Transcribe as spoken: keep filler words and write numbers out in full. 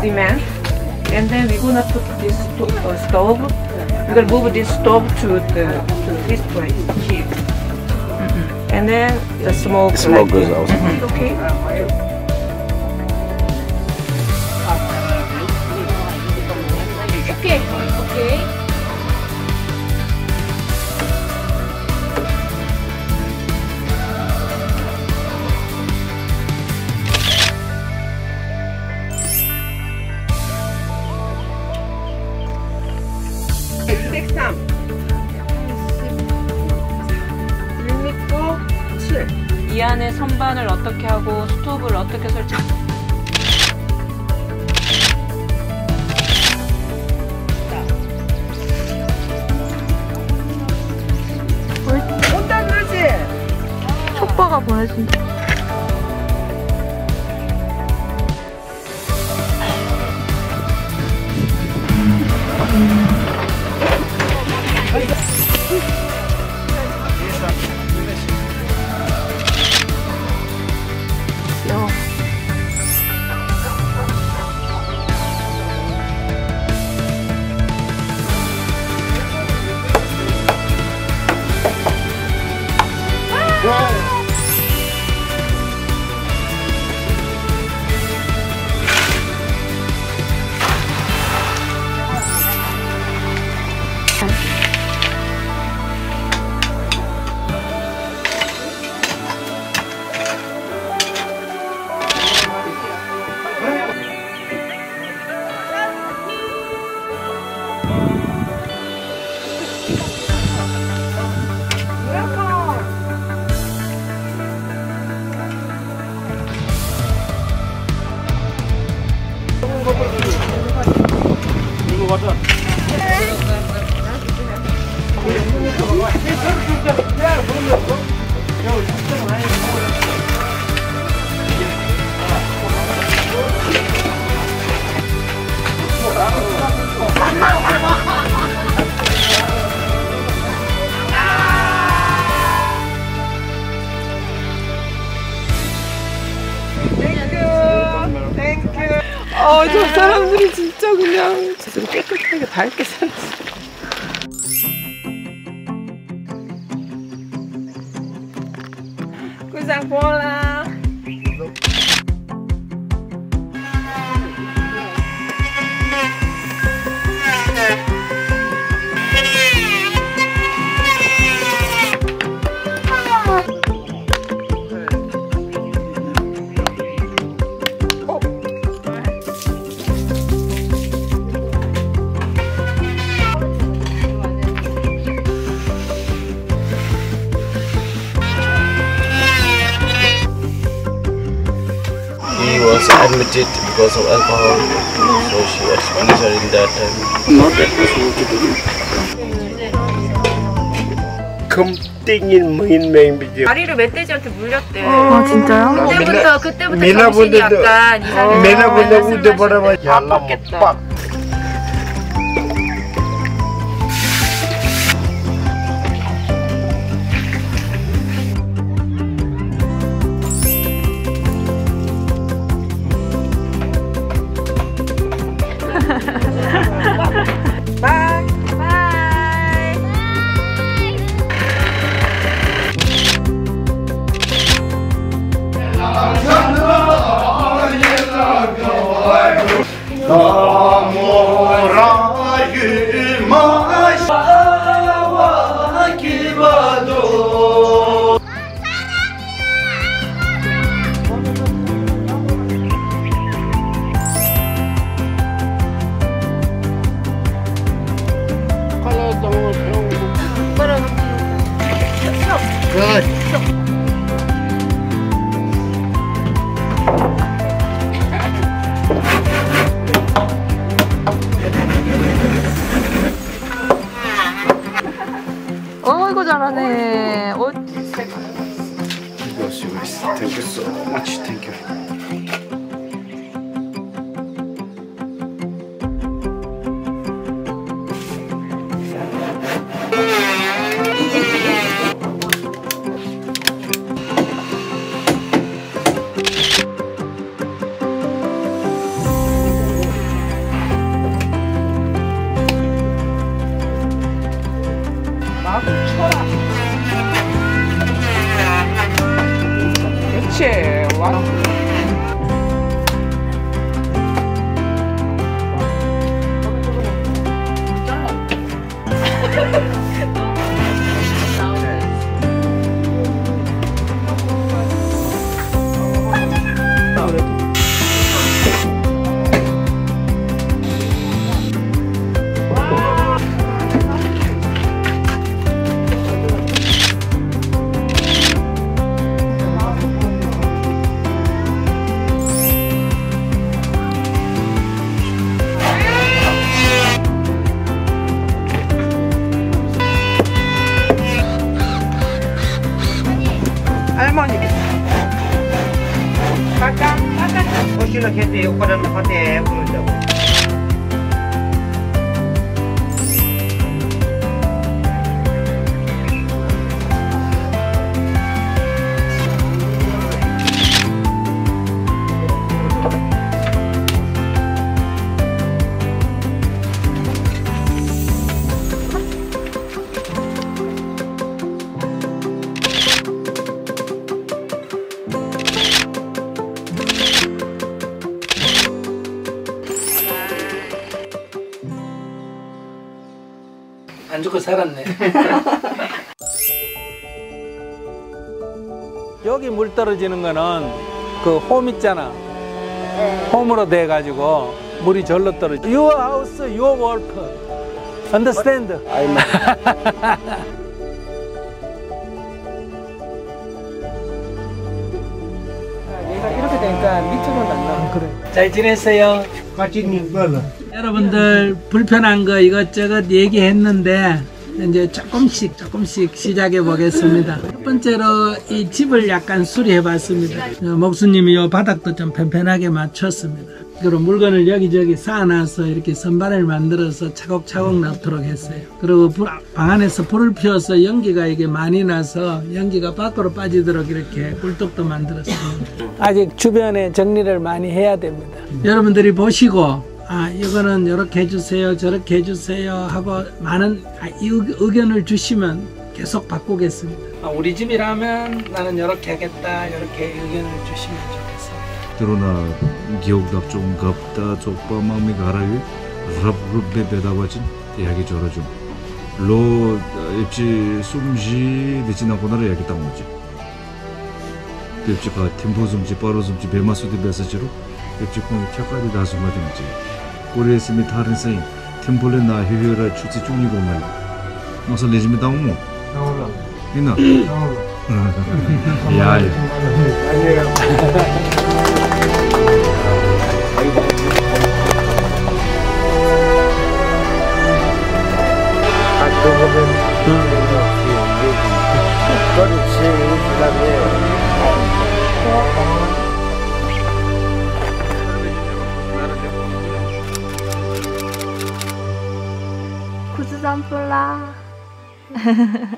cement, and then we're gonna put this sto uh, stove. We're gonna move this stove to the to this place here, mm-hmm. and then the smoke. The smoke like goes out. Mm-hmm. Okay. Okay. Okay. 이백삼, 육백구, 칠. 이 안에 선반을 어떻게 하고 스토브를 어떻게 설치? 온다 그러지? 촉바가 보내준다. 이거 가자. 어, 저 사람들이 진짜 그냥 진짜 깨끗하게 밝게 살았어. 구상 보라. He was admitted because of alcohol, so she was punished in that time. Not that 금땡인 무인맹 비죠. 다리를 멧돼지한테 물렸대. 아 진짜요? 그때부터 그때부터 밀라 정신이 보내도- 약간 이상해. 메나 보다 우대 바라봐 야라 아팠겠다. 빡. 바이. 바이. 어이구 잘하네. 어, Thank you so much. Thank you. 그렇지. 와. 할머니. 까까 까까. 오실라 캐디 오빠랑 파테 부른다고. 안 죽고 살았네. 여기 물 떨어지는 거는 그 홈 있잖아. 홈으로 돼 가지고 물이 절로 떨어져. Your house, your work. Understand? 얘가 이렇게 되니까 밑으로는 안 나와. 그래. 잘 지냈어요? 맛있는 걸로. 여러분들 불편한 거 이것저것 얘기했는데 이제 조금씩 조금씩 시작해 보겠습니다. 첫 번째로 이 집을 약간 수리해 봤습니다. 목수님이 이 바닥도 좀 편편하게 맞췄습니다. 그리고 물건을 여기저기 쌓아놔서 이렇게 선반을 만들어서 차곡차곡 넣도록 했어요. 그리고 불, 방 안에서 불을 피워서 연기가 이게 많이 나서 연기가 밖으로 빠지도록 이렇게 꿀떡도 만들었습니다. 아직 주변에 정리를 많이 해야 됩니다. 여러분들이 보시고 아 이거는 이렇게 해주세요 저렇게 해주세요 하고 많은 의, 의견을 주시면 계속 바꾸겠습니다. 아, 우리 집이라면 나는 이렇게 하겠다 이렇게 의견을 주시면 좋겠습니다. Teruna giogdap 좀 갑다 족바 마음이 가라위 랍룹베 베다바진 이야기 저러죠. 로 입지 숨지 되지나고나를 이야기 따오지. 입지가 템포 숨지 빠로 숨지 베마수디 베서지로 입지 공이 캬까리 다수마든지 고레스미 다른 사이 템포레 나 휴휴라 추지 중이고 말. 무서 레지미 따오모. 나올라. 이나. 나올라. 야야. 구스산플라.